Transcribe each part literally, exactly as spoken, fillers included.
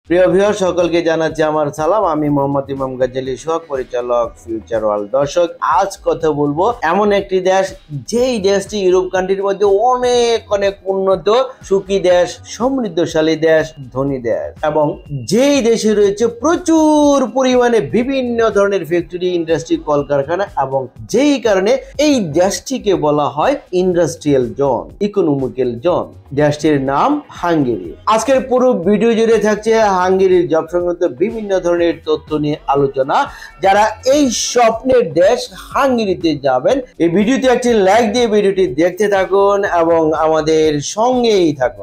প্রিয় ভিউয়ার সকলকে জানাচ্ছি আমার সালাম। আমি মোহাম্মদ ইমাম গাজ্জালি, সহ পরিচালক ফিউচার ওয়ার্ল্ড। দর্শক, আজ কথা বলবো এমন একটি দেশ, যেই দেশটি ইউরোপ কান্ট্রির মধ্যে অনেক অনেক উন্নত, সুখী দেশ, সমৃদ্ধশালী দেশ, ধনী দেশ, এবং যেই দেশে রয়েছে প্রচুর পরিমাণে বিভিন্ন ধরনের ফ্যাক্টরি, ইন্ডাস্ট্রি, কলকারখানা, এবং যেই কারণে এই দেশটিকে বলা হয় ইন্ডাস্ট্রিয়াল জোন, ইকোনমিক্যাল জোন। দেশটির নাম হাঙ্গেরি। আজকের পুরো ভিডিও জুড়ে থাকছে হাঙ্গেরির জব সংক্রান্ত বিভিন্ন ধরনের তথ্য নিয়ে আলোচনা। যারা এই স্বপ্নের দেশ হাঙ্গেরিতে যাবেন, এই ভিডিওতে একটি লাইক দিয়ে ভিডিওটি দেখতে থাকুন এবং আমাদের সঙ্গেই থাকুন।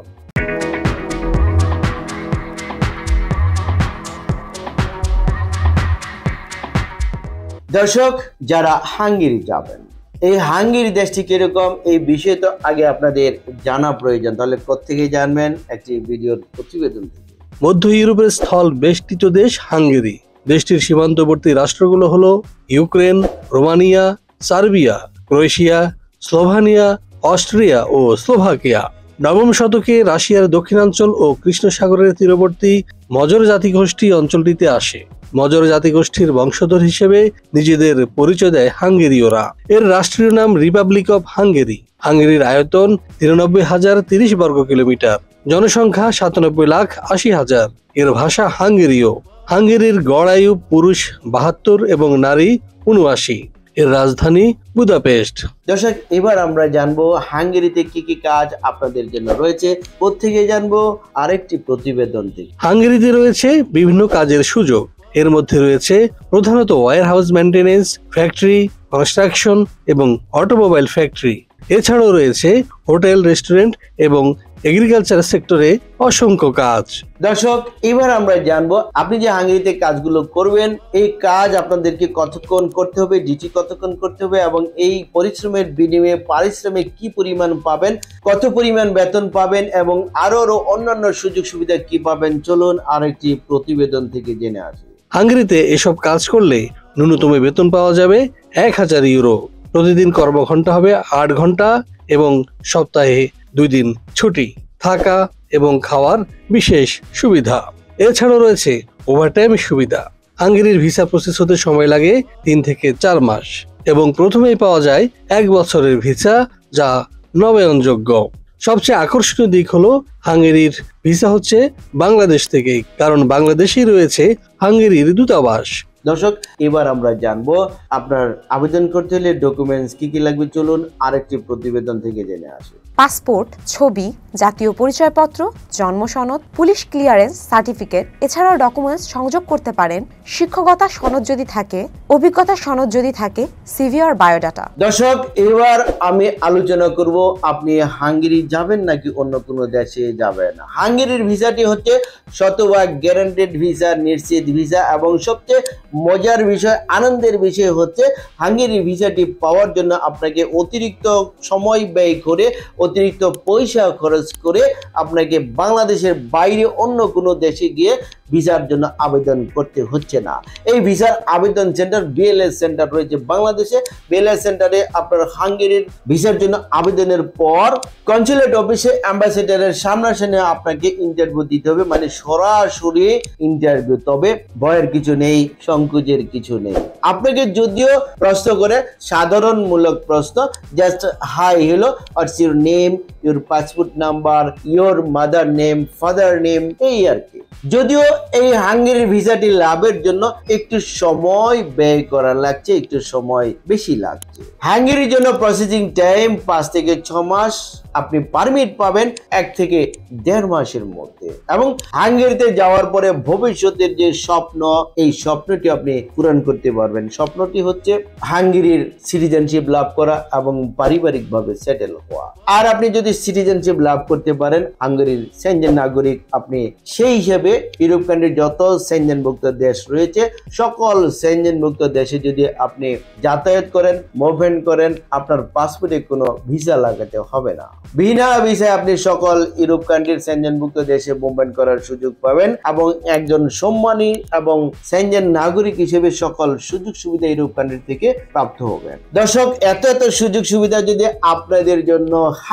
দর্শক, যারা হাঙ্গেরি যাবেন, এই হাঙ্গেরি দেশটি কিরকম এই বিষয়ে তো আগে আপনাদের জানা প্রয়োজন। তাহলে কোত্থেকে জানবেন? একটি ভিডিওর প্রতিবেদন থেকে। মধ্য ইউরোপের স্থল বেষ্টিত দেশ হাঙ্গেরি। দেশটির সীমান্তবর্তী রাষ্ট্রগুলো হলো Ukraine, Romania, Serbia, Croatia, Slovenia, Austria ও স্লোভাকিয়া। নবম শতকে রাশিয়ার দক্ষিণাঞ্চল ও কৃষ্ণ সাগরের তীরবর্তী মজর জাতিগোষ্ঠী অঞ্চলটিতে আসে। মজর জাতিগোষ্ঠীর বংশধর হিসেবে নিজেদের পরিচয় দেয় হাঙ্গেরীয়রা। এর রাষ্ট্রীয় নাম রিপাবলিক অফ হাঙ্গেরি। হাঙ্গেরির আয়তন তিরানব্বই হাজার তিরিশ বর্গ কিলোমিটার, জনসংখ্যা সাতানব্বই লাখ আশি হাজার। এর ভাষা হাঙ্গেরীয়। হাঙ্গেরির গড় আয়ু পুরুষ বাহাত্তর এবং নারী উনআশি। এর রাজধানী বুদাপেস্ট। দর্শক, এবার আমরা জানবো হাঙ্গেরিতে কি কি কাজ আপনাদের জন্য রয়েছে। কোত্থেকে জানবো? আরেকটি প্রতিবেদন থেকে। হাঙ্গেরিতে রয়েছে বিভিন্ন কাজের সুযোগ। এর মধ্যে রয়েছে প্রধানত warehouse maintenance, factory, construction এবং অটোমোবাইল ফ্যাক্টরি। এছাড়াও রয়েছে হোটেল, রেস্টুরেন্ট এবং এগ্রিকালচার সেক্টরে অসংখ্য কাজ। দর্শক, এবার আমরা জানবো আপনি যে হাঙ্গেরিতে কাজগুলো করবেন, এই কাজ আপনাদেরকে কতক্ষণ করতে হবে, ডিউটি কতক্ষণ করতে হবে, এবং এই পরিশ্রমের বিনিময়ে পারিশ্রমিক কি পরিমাণ পাবেন, কত পরিমাণ বেতন পাবেন, এবং আরো আরো অন্যান্য সুযোগ সুবিধা কি পাবেন। চলুন আরেকটি প্রতিবেদন থেকে জেনে আসি। হাঙ্গেরিতে এসব কাজ করলে ন্যূনতম বেতন পাওয়া যাবে এক হাজার ইউরো। প্রতিদিন কর্মঘণ্টা হবে আট ঘন্টা এবং সপ্তাহে দুই দিন ছুটি। থাকা এবং খাওয়ার বিশেষ সুবিধা। এছাড়াও রয়েছে ওভারটাইম সুবিধা। হাঙ্গেরির ভিসা প্রসেস হতে সময় লাগে তিন থেকে চার মাস এবং প্রথমেই পাওয়া যায় এক বছরের ভিসা, যা নবায়নযোগ্য। সবচেয়ে আকর্ষণীয় দিক হলো হাঙ্গেরির ভিসা হচ্ছে বাংলাদেশ থেকে, কারণ বাংলাদেশেই রয়েছে হাঙ্গেরির দূতাবাস। দর্শক, এবার আমরা জানবো আপনার আবেদন করতে হলে ডকুমেন্টস কি কি লাগবে। চলুন আরেকটি প্রতিবেদন থেকে জেনে আসি। পাসপোর্ট, ছবি, জাতীয় পরিচয়পত্র, জন্ম সনদ, পুলিশ ক্লিয়ারেন্স সার্টিফিকেট, এছাড়াও ডকুমেন্টস সংযোগ করতে পারেন শিক্ষকতা সনদ যদি থাকে, অভিজ্ঞতা সনদ যদি থাকে, সিভি আর বায়োডাটা। দর্শক, এবার আমি আলোচনা করব আপনি হাঙ্গেরি যাবেন নাকি অন্য কোনো দেশে যাবেন। হাঙ্গেরির ভিসাটি হচ্ছে শতভাগ গ্যারান্টেড ভিসা, নিশ্চিত ভিসা, এবং সবচেয়ে মজার বিষয়, আনন্দের বিষয় হচ্ছে হাঙ্গেরি ভিসাটি পাওয়ার জন্য আপনাকে অতিরিক্ত সময় ব্যয় করে, অতিরিক্ত পয়সা খরচ করে আপনাকে বাংলাদেশের বাইরে অন্য কোনো দেশে গিয়ে ভিসার জন্য আবেদন করতে হচ্ছে না। এই ভিসার আবেদন সেন্টার বিএলএস সেন্টার রয়েছে বাংলাদেশে। বিএলএস সেন্টারে আপনার হাঙ্গেরির ভিসার জন্য আবেদনের পর কনসুলেট অফিসে অ্যাম্বাসেডারের সামনাসামনি আপনাকে ইন্টারভিউ দিতে হবে, মানে সরাসরি ইন্টারভিউ। তবে ভয়ের কিছু নেই, সংকোচের কিছু নেই। আপনাকে যদিও প্রশ্ন করে সাধারণমূলক প্রশ্ন, just hi, hello, what's your name, your passport number, your mother name, father name, এই আর কি। যদিও এই হাঙ্গেরির ভিসাটি লাভের জন্য একটু সময় ব্যয় করা লাগছে, একটু সময় বেশি লাগছে। হাঙ্গেরির জন্য প্রসেসিং টাইম পাঁচ থেকে ছ মাস। আপনি পারমিট পাবেন এক থেকে দেড় মাসের মধ্যে, এবং হাঙ্গেরিতে যাওয়ার পরে ভবিষ্যতের যে স্বপ্ন, এই স্বপ্নটি আপনি পূরণ করতে পারবেন। স্বপ্নটি হচ্ছে হাঙ্গেরির সিটিজেনশিপ লাভ করা এবং পারিবারিকভাবে সেটেল হওয়া। আর আপনি যদি সিটিজেনশিপ লাভ করতে পারেন, হাঙ্গেরির সেনজেন নাগরিক আপনি, সেই হিসেবে ইউরোপ কান্ট্রির যত সেনজেনভুক্ত দেশ রয়েছে, সকল সেনজেনভুক্ত দেশে যদি আপনি যাতায়াত করেন, মুভমেন্ট করেন, আপনার পাসপোর্টে কোনো ভিসা লাগাতে হবে না। বিনা ভিসায় আপনি সকল ইউরোপ কান্ট্রির সেনজেনভুক্ত দেশে মুভমেন্ট করার সুযোগ পাবেন, এবং একজন সম্মানী এবং সেনজেন নাগরিক হিসেবে সকল সুযোগ সুবিধা ইউরোপ কান্ট্রি থেকে প্রাপ্ত হবেন। দর্শক, এত এত সুযোগ সুবিধা যদি আপনাদের জন্য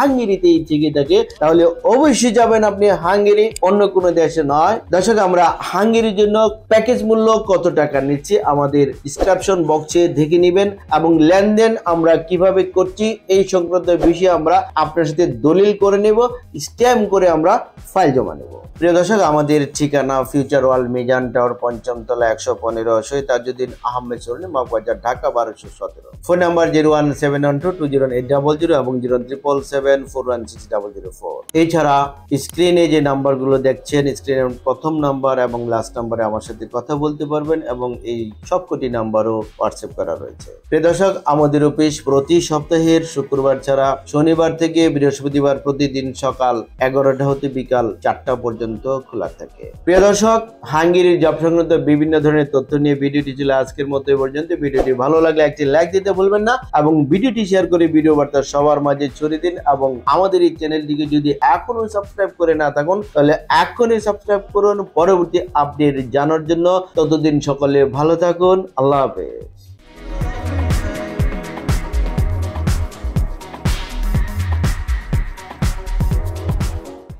হাঙ্গেরিতেই থেকে থাকে তাহলে অবশ্যই যাবেন আপনি হাঙ্গেরি, অন্য কোনো দেশে নয়। দর্শক, আমরা হাঙ্গেরির জন্য প্যাকেজ মূল্য কত টাকা নিচ্ছে আমাদের ডিসক্রিপশন বক্সে দেখে নেবেন, এবং লেনদেন আমরা কিভাবে করছি এই সংক্রান্ত বিষয়ে আমরা আপনার সাথে দলিল করে নেব, স্ট্যাম্প করে আমরা ফাইল জমা নেব। প্রিয় দর্শক, আমাদের ঠিকানা ফিউচার ওয়ার্ল্ড মিজান টাওয়ার, পঞ্চম তলা, একশো পনেরো, শহীদ তাজউদ্দিন আহমেদ সরণি, মগবাজার, ঢাকা বারোশো সতেরো। Phone number zero one seven one two two zero eight double zero এবং zero triple seven four one six double zero four. এছাড়া স্ক্রিনে যে নাম্বারগুলো দেখছেন, স্ক্রিনের প্রথম নাম্বার এবং লাস্ট নাম্বারে আমার সাথে কথা বলতে পারবেন, এবং এই সবকটি নাম্বারও হোয়াটসঅ্যাপ করা রয়েছে। প্রিয় দর্শক, আমাদের অফিস প্রতি সপ্তাহের শুক্রবার ছাড়া শনিবার থেকে বৃহস্পতিবার প্রতিদিন সকাল এগারোটা হতে বিকাল চারটা পর্যন্ত খোলা থাকে। প্রিয় দর্শক, হাঙ্গেরির জব সংক্রান্ত বিভিন্ন ধরনের তথ্য নিয়ে ভিডিওটি ছিল আজকের মতো এই পর্যন্ত। ভিডিওটি ভালো লাগলে একটি লাইক দিতে ভুলবেন না, এবং ভিডিওটি শেয়ার করে ভিডিও বার্তা সবার মাঝে ছড়িয়ে দিন, এবং আমাদের এই চ্যানেলটিকে যদি এখনো সাবস্ক্রাইব করে না থাকুন তাহলে এখনই সাবস্ক্রাইব করুন পরবর্তী আপডেট জানার জন্য। ততদিন সকলে ভালো থাকুন। আল্লাহ হাফেজ।